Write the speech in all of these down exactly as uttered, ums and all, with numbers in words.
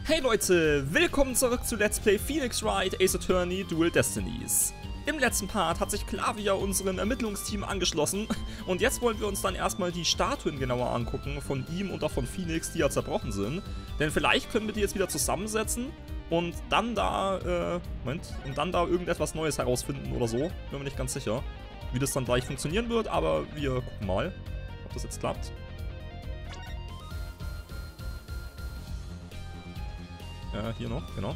Hey Leute, willkommen zurück zu Let's Play Phoenix Wright Ace Attorney Dual Destinies. Im letzten Part hat sich Klavier unserem Ermittlungsteam angeschlossen und jetzt wollen wir uns dann erstmal die Statuen genauer angucken von ihm und auch von Phoenix, die ja zerbrochen sind. Denn vielleicht können wir die jetzt wieder zusammensetzen und dann da, äh, Moment, und dann da irgendetwas Neues herausfinden oder so. Bin mir nicht ganz sicher, wie das dann gleich funktionieren wird, aber wir gucken mal, ob das jetzt klappt. Äh, hier noch, genau.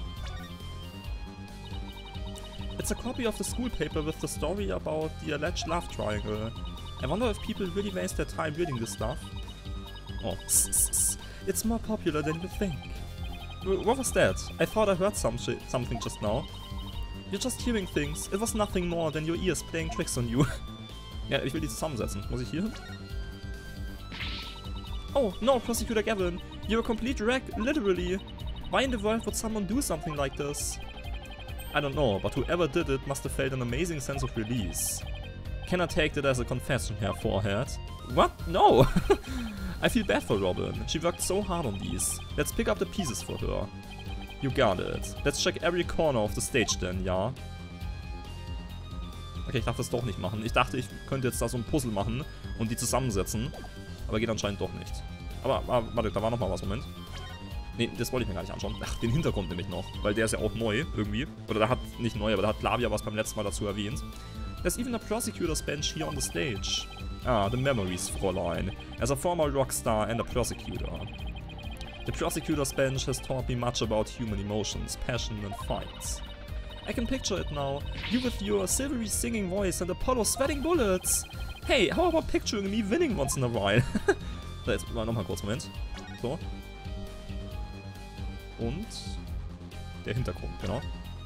It's a copy of the school paper with the story about the alleged love triangle. I wonder if people really waste their time reading this stuff. Oh, it's more popular than you think. What was that? I thought I heard some something just now. You're just hearing things. It was nothing more than your ears playing tricks on you. Ja, ich will die zusammensetzen. Muss ich hier hin? Oh, no, Prosecutor Gavin. You're a complete wreck, literally. Why in the world would someone do something like this? I don't know, but whoever did it must have felt an amazing sense of release. Can I take that as a confession here, forehead? What? No! I feel bad for Robin. She worked so hard on these. Let's pick up the pieces for her. You got it. Let's check every corner of the stage then, ja? Okay, ich darf das doch nicht machen. Ich dachte, ich könnte jetzt da so ein Puzzle machen und die zusammensetzen. Aber geht anscheinend doch nicht. Aber, aber warte, da war noch mal was, Moment. Ne, das wollte ich mir gar nicht anschauen. Ach, den Hintergrund nämlich noch, weil der ist ja auch neu, irgendwie. Oder da hat, nicht neu, aber da hat Klavier was beim letzten Mal dazu erwähnt. There's even a prosecutor's bench here on the stage. Ah, the memories, Fräulein. As a former rockstar and a prosecutor. The prosecutor's bench has taught me much about human emotions, passion and fights. I can picture it now. You with your silvery singing voice and Apollo sweating bullets. Hey, how about picturing me winning once in a while? So, jetzt mal nochmal kurz, Moment. So. Und der Hintergrund, genau.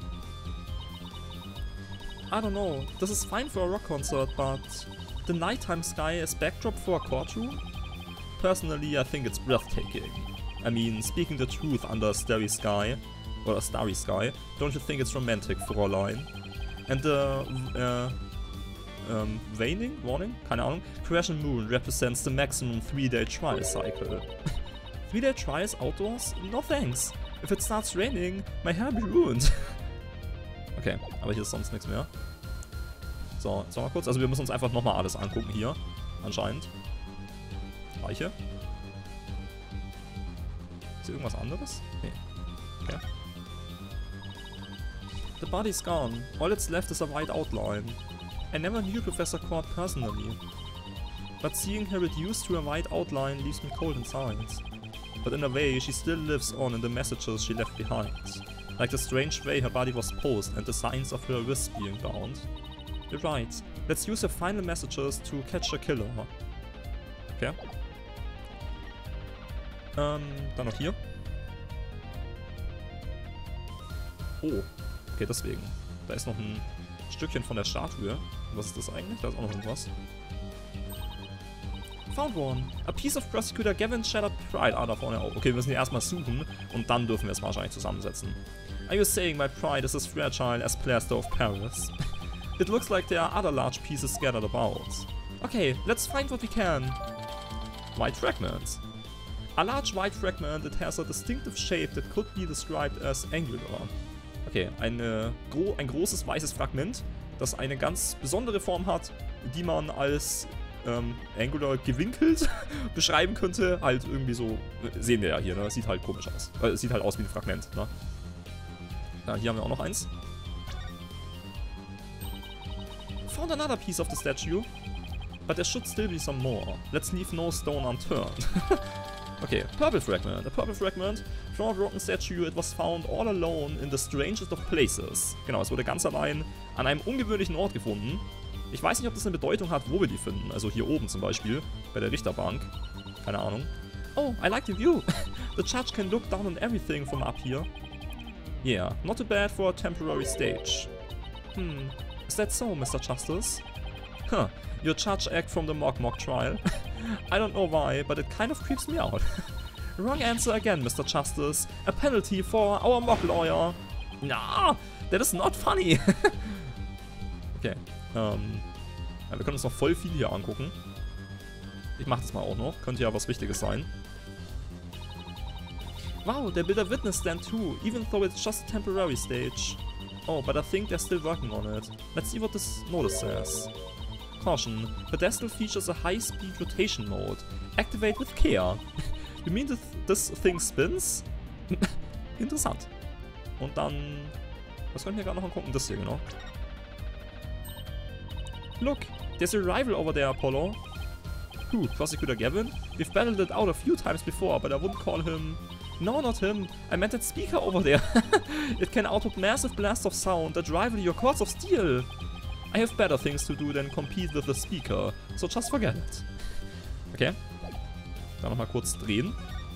I don't know, this is fine for a rock concert, but the nighttime sky as backdrop for a courtroom? Personally, I think it's breathtaking. I mean, speaking the truth under a starry sky, or a starry sky, don't you think it's romantic, Fräulein? And the uh, um, waning, warning, keine Ahnung, crescent moon represents the maximum three-day trial cycle. Three-day trials outdoors? No thanks. If it starts raining, my hair be ruined. Okay, aber hier ist sonst nichts mehr. So, jetzt mal kurz. Also wir müssen uns einfach nochmal alles angucken hier. Anscheinend. Leiche. Ist hier irgendwas anderes? Nee. Okay. The body's gone. All that's left is a white outline. I never knew Professor Cord personally. But seeing her reduced to a white outline leaves me cold inside. But in a way, she still lives on in the messages she left behind. Like the strange way her body was posed and the signs of her wrists being bound. You're right. Let's use her final messages to catch a killer. Okay. Ähm, dann noch hier. Oh. Okay, deswegen. Da ist noch ein Stückchen von der Statue. Was ist das eigentlich? Da ist auch noch irgendwas. Found one. A piece of Prosecutor Gavin's shattered pride. Ah, da vorne auch. Okay, wir müssen hier erstmal suchen und dann dürfen wir es wahrscheinlich zusammensetzen. Are you saying my pride is as fragile as plaster of Paris? It looks like there are other large pieces scattered about. Okay, let's find what we can. White fragment. A large white fragment, it has a distinctive shape that could be described as angular. Okay, eine, gro ein großes weißes Fragment, das eine ganz besondere Form hat, die man als Ähm, Angular gewinkelt beschreiben könnte, halt irgendwie so, sehen wir ja hier, ne? Sieht halt komisch aus. Äh, sieht halt aus wie ein Fragment, ne? Ja, hier haben wir auch noch eins. Found another piece of the statue, but there should still be some more. Let's leave no stone unturned. Okay, purple fragment. A purple fragment from a broken statue. It was found all alone in the strangest of places. Genau, es wurde ganz allein an einem ungewöhnlichen Ort gefunden. Ich weiß nicht, ob das eine Bedeutung hat, wo wir die finden. Also hier oben zum Beispiel, bei der Richterbank. Keine Ahnung. Oh, I like the view. The judge can look down on everything from up here. Yeah, not too bad for a temporary stage. Hmm, is that so, Mister Justice? Huh, your judge act from the mock mock trial. I don't know why, but it kind of creeps me out. Wrong answer again, Mister Justice. A penalty for our mock lawyer. Nah, that is not funny. Okay. Ähm, ja, wir können uns noch voll viel hier angucken. Ich mach das mal auch noch. Könnte ja was Wichtiges sein. Wow, they built a witness stand too, even though it's just a temporary stage. Oh, but I think they're still working on it. Let's see what this notice says. Caution, pedestal features a high-speed rotation mode. Activate with care. You mean this, this thing spins? Interessant. Und dann... Was können wir gerade noch angucken? Das hier, genau. Look, there's a rival over there, Apollo. Who? Prosecutor Gavin? We've battled it out a few times before, but I wouldn't call him... No, not him. I meant that speaker over there. It can output massive blasts of sound that rival your cords of steel. I have better things to do than compete with the speaker, so just forget it. Okay. Dann nochmal kurz drehen.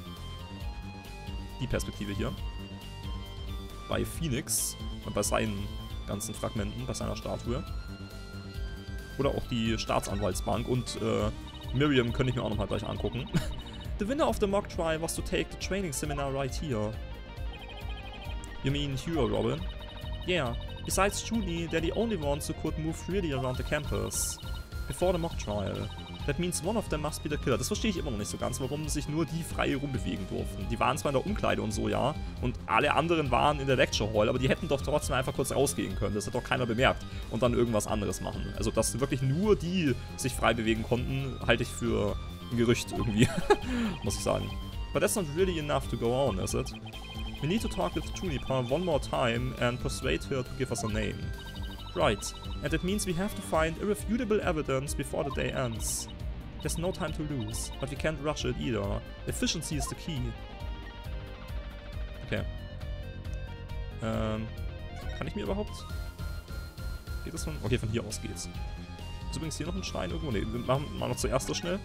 Die Perspektive hier. Bei Phoenix und bei seinen ganzen Fragmenten, bei seiner Statue. Oder auch die Staatsanwaltsbank und äh, Miriam könnte ich mir auch nochmal gleich angucken. The winner of the mock trial was to take the training seminar right here. You mean Hugh, Robin? Yeah. Besides Julie, they're the only ones who could move freely around the campus. Before the mock trial. That means one of them must be the killer. Das verstehe ich immer noch nicht so ganz, warum sich nur die frei rumbewegen durften. Die waren zwar in der Umkleide und so, ja, und alle anderen waren in der Lecture Hall, aber die hätten doch trotzdem einfach kurz rausgehen können. Das hat doch keiner bemerkt. Und dann irgendwas anderes machen. Also, dass wirklich nur die sich frei bewegen konnten, halte ich für ein Gerücht irgendwie, muss ich sagen. But that's not really enough to go on, is it? We need to talk with Juniper one more time and persuade her to give us a name. Right, and that means we have to find irrefutable evidence before the day ends. There's no time to lose, but we can't rush it either. Efficiency is the key. Okay. Ähm, kann ich mir überhaupt... Geht das von... Okay, von hier aus geht's. Ist übrigens hier noch ein Stein irgendwo? Ne, wir machen mal noch zuerst das schnell.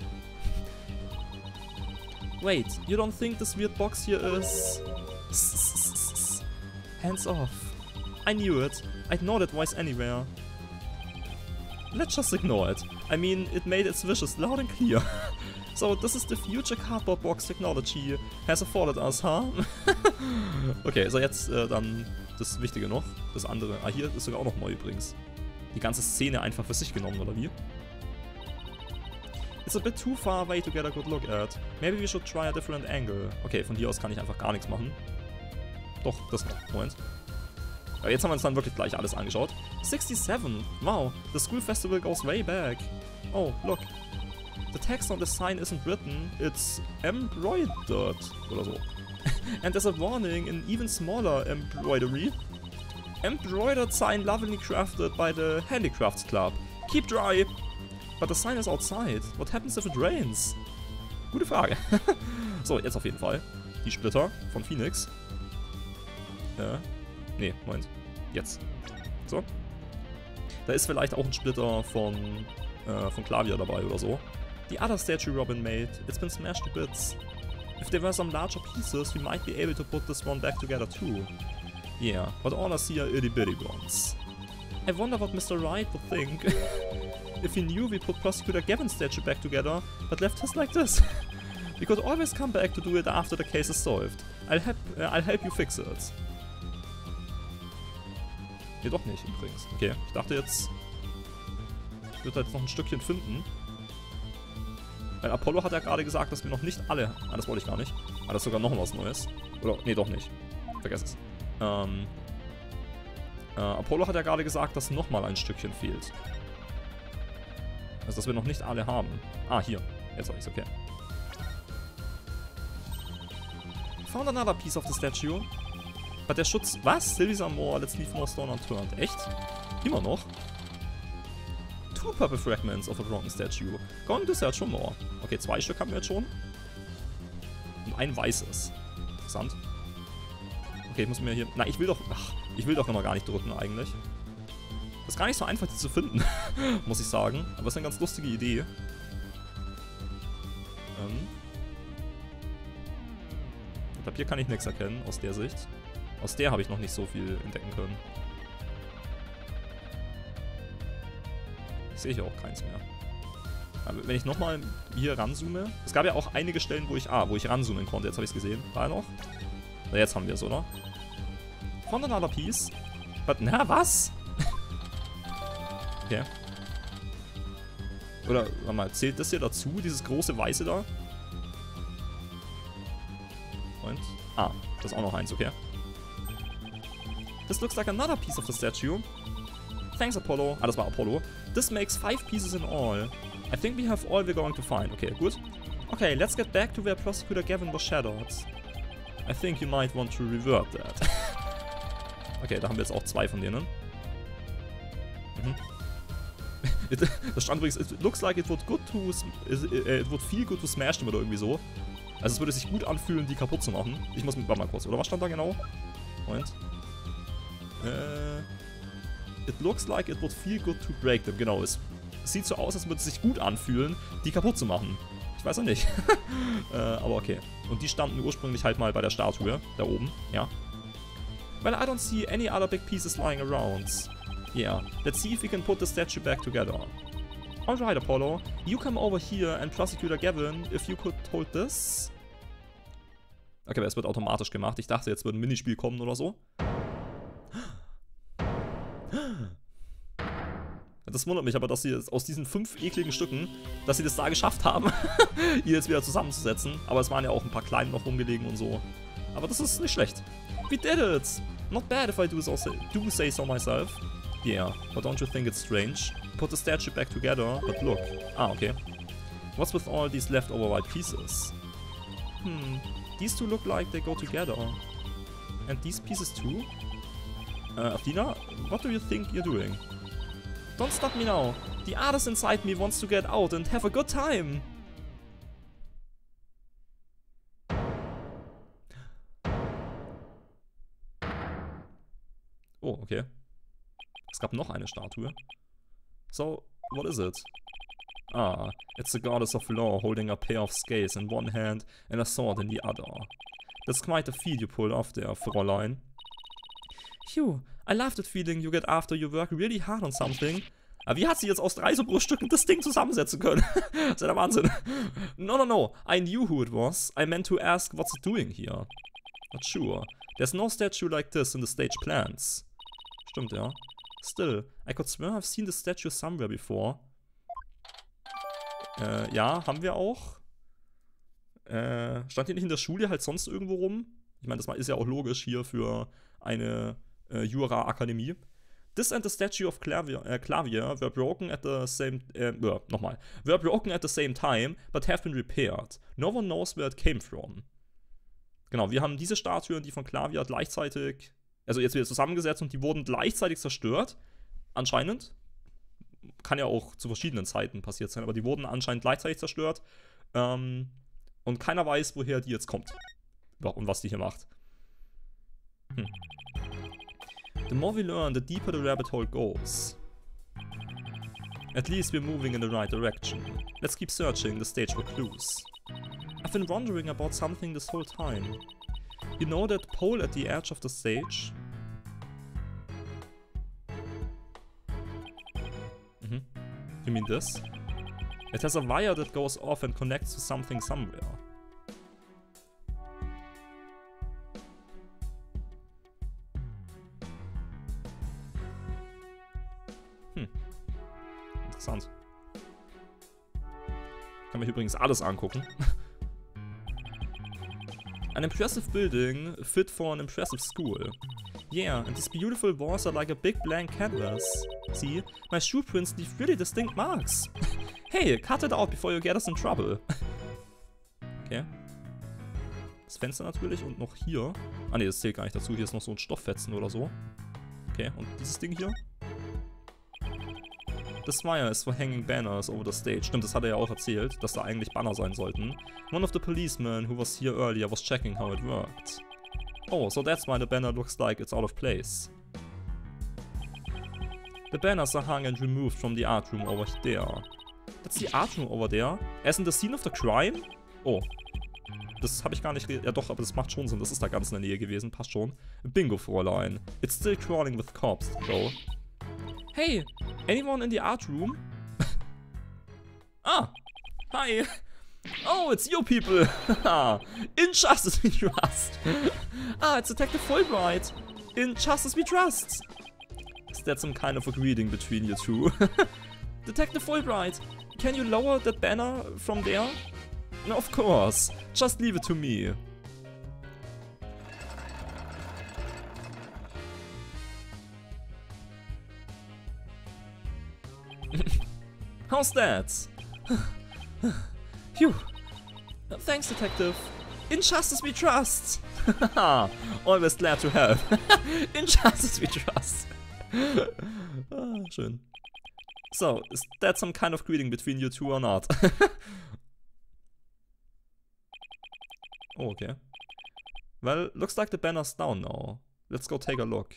Wait, you don't think this weird box here is... Hands off. I knew it. I'd know that voice anywhere. Let's just ignore it. I mean, it made its wishes loud and clear. So, this is the future cardboard box technology has afforded us, huh? Okay, so jetzt äh, dann das Wichtige noch. Das andere. Ah, hier ist sogar auch noch neu übrigens. Die ganze Szene einfach für sich genommen, oder wie? It's a bit too far away to get a good look at. Maybe we should try a different angle. Okay, von hier aus kann ich einfach gar nichts machen. Doch, das noch. Moment. Aber jetzt haben wir uns dann wirklich gleich alles angeschaut. sixty-seven. Wow, the school festival goes way back. Oh, look. The text on the sign isn't written, it's embroidered oder so. And there's a warning in even smaller embroidery. Embroidered sign lovingly crafted by the Handicrafts Club. Keep dry. But the sign is outside. What happens if it rains? Gute Frage. So, jetzt auf jeden Fall. Die Splitter von Phoenix. Äh, nee, Moment. Jetzt. So. Da ist vielleicht auch ein Splitter von, äh, von Klavier dabei oder so. The other statue Robin made, it's been smashed to bits. If there were some larger pieces, we might be able to put this one back together too. Yeah, but all I see are itty bitty ones. I wonder what Mister Wright would think if he knew we put Prosecutor Gavin's statue back together, but left his like this. We could always come back to do it after the case is solved. I'll help, uh, I'll help you fix it. Nee, doch nicht übrigens. Okay, ich dachte jetzt, ich würde jetzt noch ein Stückchen finden. Weil Apollo hat ja gerade gesagt, dass wir noch nicht alle... Ah, das wollte ich gar nicht. Ah, das ist sogar noch was Neues. Oder, nee, doch nicht. Vergesst es. Ähm... Äh, Apollo hat ja gerade gesagt, dass nochmal ein Stückchen fehlt. Also, dass wir noch nicht alle haben. Ah, hier. Jetzt habe ich es, okay. Found another piece of the statue. But der Schutz... Was? Sylvie some more. Let's leave no stone unturned. Echt? Immer noch? Two purple fragments of a broken statue. Going to search for more. Okay, zwei Stück haben wir jetzt schon. Und ein weißes. Interessant. Okay, ich muss mir hier... Na, ich will doch... Ach, ich will doch noch gar nicht drücken eigentlich. Das ist gar nicht so einfach, die zu finden, muss ich sagen. Aber es ist eine ganz lustige Idee. Ähm. Ich glaube, hier kann ich nichts erkennen, aus der Sicht. Aus der habe ich noch nicht so viel entdecken können. Ich sehe hier auch keins mehr. Aber wenn ich nochmal hier ranzoome... Es gab ja auch einige Stellen, wo ich... Ah, wo ich ranzoomen konnte. Jetzt habe ich es gesehen. War er noch? Na, jetzt haben wir es, oder? Found another piece. But, na, was? Okay. Oder, warte mal, zählt das hier dazu? Dieses große Weiße da? Moment. Ah, das ist auch noch eins, okay. This looks like another piece of the statue. Thanks, Apollo. Ah, das war Apollo. This makes five pieces in all. I think we have all we're going to find. Okay, gut. Okay, let's get back to where Prosecutor Gavin was shadowed. I think you might want to revert that. Okay, da haben wir jetzt auch zwei von denen. Mhm. Das stand übrigens, it looks like it would good to, it would feel good to smash them oder irgendwie so. Also es würde sich gut anfühlen, die kaputt zu machen. Ich muss mit mal kurz, oder was stand da genau? Moment. Äh, it looks like it would feel good to break them. Genau, es sieht so aus, als würde es sich gut anfühlen, die kaputt zu machen. Ich weiß noch nicht. äh, aber okay. Und die standen ursprünglich halt mal bei der Statue, da oben, ja. Well, I don't see any other big pieces lying around. Yeah, let's see if we can put the statue back together. Alright, Apollo, you come over here and Prosecutor Gavin, if you could hold this. Okay, aber es wird automatisch gemacht. Ich dachte, jetzt wird ein Minispiel kommen oder so. Das wundert mich aber, dass sie aus diesen fünf ekligen Stücken, dass sie das da geschafft haben, ihr jetzt wieder zusammenzusetzen. Aber es waren ja auch ein paar kleine noch rumgelegen und so. Aber das ist nicht schlecht. We did it! Not bad if I do, so, do say so myself. Yeah, but don't you think it's strange? Put the statue back together, but look. Ah, okay. What's with all these leftover white pieces? Hmm, these two look like they go together. And these pieces too? Uh, Athena, what do you think you're doing? Don't stop me now. The artist inside me wants to get out and have a good time. Oh, okay. Es gab noch eine Statue. So, what is it? Ah, it's the goddess of law holding a pair of scales in one hand and a sword in the other. That's quite a feat you pulled off there, Fräulein. Phew, I love that feeling you get after you work really hard on something. Aber wie hat sie jetzt aus drei so Bruststücken das Ding zusammensetzen können? Das ist ja der Wahnsinn. No, no, no, I knew who it was. I meant to ask what's it doing here. Not sure. There's no statue like this in the stage plans. Stimmt, ja. Still, I could swear I've seen the statue somewhere before. Äh, ja, haben wir auch. Äh, stand die nicht in der Schule halt sonst irgendwo rum? Ich meine, das ist ja auch logisch hier für eine äh, Jura-Akademie. This and the statue of Clavier, äh, Clavier were broken at the same, äh, äh, nochmal, were broken at the same time, but have been repaired. No one knows where it came from. Genau, wir haben diese Statuen, die von Clavier gleichzeitig, also jetzt wieder zusammengesetzt und die wurden gleichzeitig zerstört. Anscheinend. Kann ja auch zu verschiedenen Zeiten passiert sein, aber die wurden anscheinend gleichzeitig zerstört. Ähm, und keiner weiß, woher die jetzt kommt. Ja, und was die hier macht. Hm. The more we learn, the deeper the rabbit hole goes. At least we're moving in the right direction. Let's keep searching the stage for clues. I've been wondering about something this whole time. You know that pole at the edge of the stage? Mhm. You mean this? It has a wire that goes off and connects to something somewhere. Hm. Interessant. Kann mich übrigens alles angucken. An impressive building fit for an impressive school. Yeah, and these beautiful walls are like a big blank canvas. See, my shoe prints leave really distinct marks. Hey, cut it out before you get us in trouble. Okay. Das Fenster natürlich und noch hier. Ah ne, das zählt gar nicht dazu. Hier ist noch so ein Stofffetzen oder so. Okay, und dieses Ding hier. This wire is for hanging banners over the stage. Stimmt, das hat er ja auch erzählt, dass da eigentlich Banner sein sollten. One of the policemen who was here earlier was checking how it worked. Oh, so that's why the banner looks like it's out of place. The banners are hung and removed from the art room over there. That's the art room over there? As in the scene of the crime? Oh. Das habe ich gar nicht... Ja doch, aber das macht schon Sinn. Das ist da ganz in der Nähe gewesen. Passt schon. Bingo, Fräulein. It's still crawling with corpse, though. Hey, anyone in the art room? Ah, hi. Oh, it's you people. In justice we trust. Ah, it's Detective Fulbright. In justice we trust. Is that some kind of a greeting between you two? Detective Fulbright, can you lower that banner from there? No, of course. Just leave it to me. How's that? Phew. Thanks, Detective. In justice we trust. Always glad to help. In justice we trust. Ah, schön. So, is that some kind of greeting between you two or not? Oh, okay. Well, looks like the banner's down now. Let's go take a look.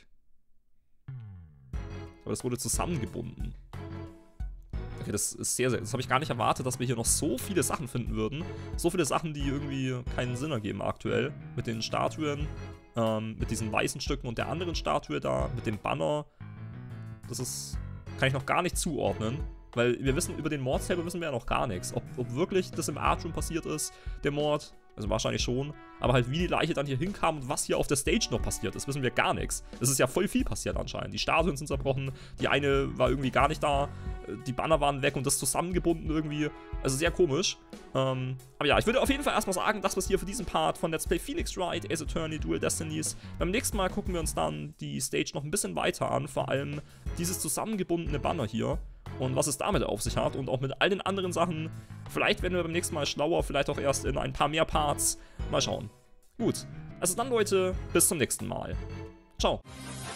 Aber das wurde zusammengebunden. Okay, das ist sehr, sehr... Das habe ich gar nicht erwartet, dass wir hier noch so viele Sachen finden würden. So viele Sachen, die irgendwie keinen Sinn ergeben aktuell. Mit den Statuen, ähm, mit diesen weißen Stücken und der anderen Statue da, mit dem Banner. Das ist... Kann ich noch gar nicht zuordnen. Weil wir wissen, über den Mord selber wissen wir ja noch gar nichts. Ob, ob wirklich das im Art Room passiert ist, der Mord... Also wahrscheinlich schon. Aber halt, wie die Leiche dann hier hinkam und was hier auf der Stage noch passiert ist, wissen wir gar nichts. Es ist ja voll viel passiert anscheinend. Die Statuen sind zerbrochen, die eine war irgendwie gar nicht da, die Banner waren weg und das zusammengebunden irgendwie. Also sehr komisch. Ähm, aber ja, ich würde auf jeden Fall erstmal sagen, das was hier für diesen Part von Let's Play Phoenix Wright, Ace Attorney, Dual Destinies. Beim nächsten Mal gucken wir uns dann die Stage noch ein bisschen weiter an. Vor allem dieses zusammengebundene Banner hier. Und was es damit auf sich hat und auch mit all den anderen Sachen. Vielleicht werden wir beim nächsten Mal schlauer, vielleicht auch erst in ein paar mehr Parts. Mal schauen. Gut, also dann Leute, bis zum nächsten Mal. Ciao.